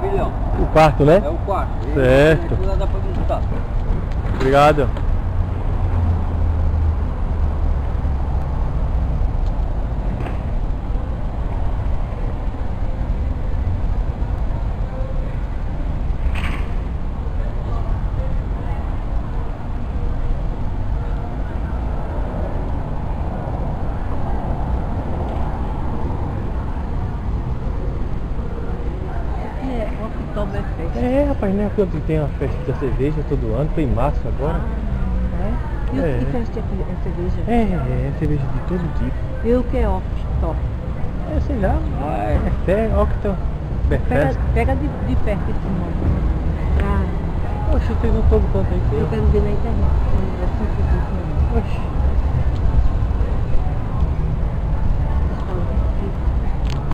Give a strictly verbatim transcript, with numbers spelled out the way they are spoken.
aquele, ó. O quarto, né? É o quarto. Certo. Aqui lá dá pra visitar. Obrigado. É, Oktoberfest. É, rapaz, né? Quando tem uma festa da cerveja todo ano, foi em março agora. Ah, é? E o É. que festa é cerveja? É, é, é cerveja de todo tipo. E o que é Oktober? É, sei lá, é fé, octa, Pega, befesta. pega de, de perto esse nome. Ah, Oxe, vocês não estão botando aí. eu quero ver na internet.